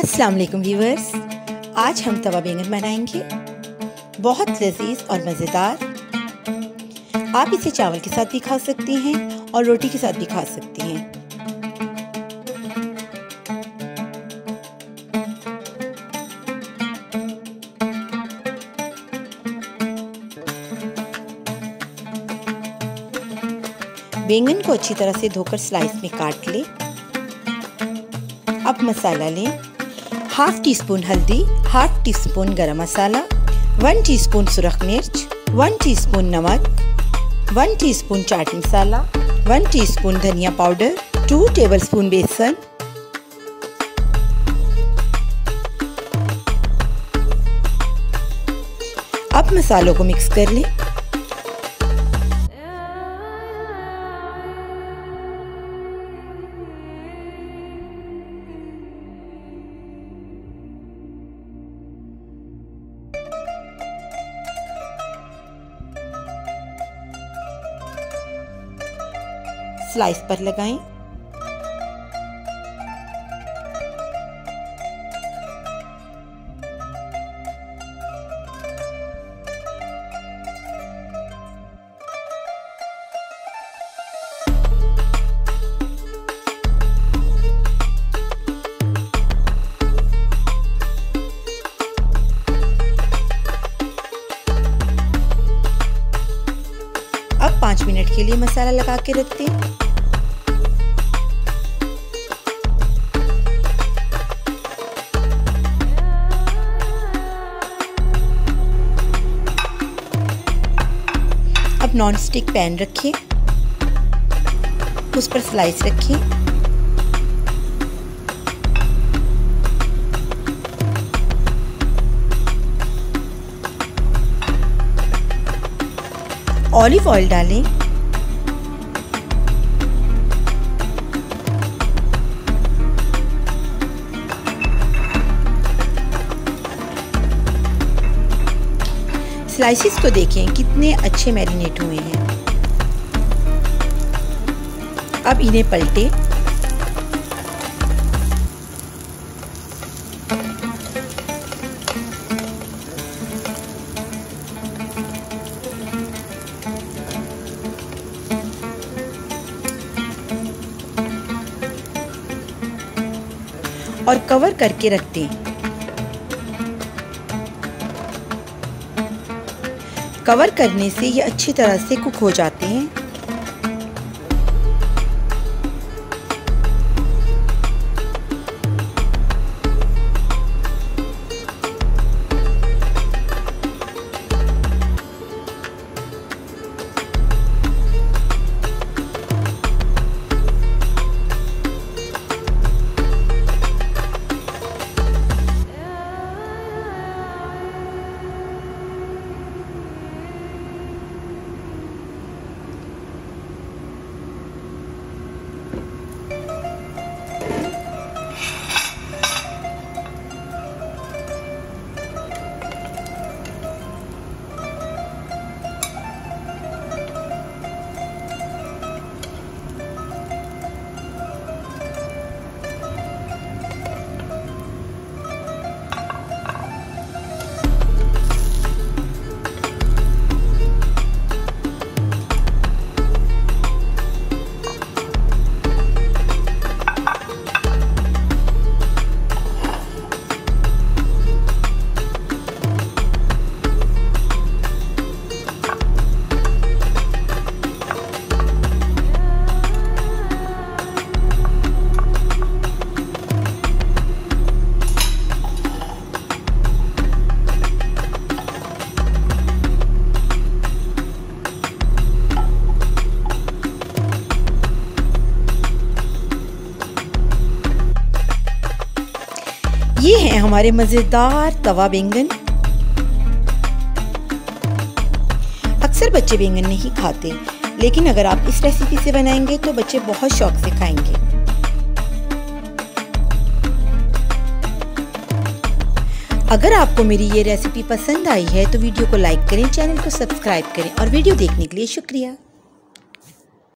अस्सलाम वालेकुम व्यूअर्स, आज हम तवा बैंगन बनाएंगे। बहुत लजीज और मज़ेदार। आप इसे चावल के साथ भी खा सकती हैं और रोटी के साथ भी खा सकती हैं। बैंगन को अच्छी तरह से धोकर स्लाइस में काट लें। अब मसाला लें। हाफ टी स्पून हल्दी, हाफ टी स्पून गरम मसाला, 1 टीस्पून सुरख मिर्च, 1 टीस्पून नमक, 1 टीस्पून चाट मसाला, 1 टीस्पून धनिया पाउडर, 2 टेबलस्पून बेसन। अब मसालों को मिक्स कर लें। स्लाइस पर लगाएं। अब 5 मिनट के लिए मसाला लगा के रख दें। अब नॉन स्टिक पैन रखें, उस पर स्लाइस रखें। ऑलिव ऑयल डालें। स्लाइसेस को देखें कितने अच्छे मैरिनेट हुए हैं। अब इन्हें पलटें। और कवर करके रख दें। कवर करने से ये अच्छी तरह से कुक हो जाते हैं। ये हैं हमारे मज़ेदार तवा बैंगन। अक्सर बच्चे बैंगन नहीं खाते, लेकिन अगर आप इस रेसिपी से बनाएंगे तो बच्चे बहुत शौक से खाएंगे। अगर आपको मेरी ये रेसिपी पसंद आई है तो वीडियो को लाइक करें, चैनल को सब्सक्राइब करें और वीडियो देखने के लिए शुक्रिया।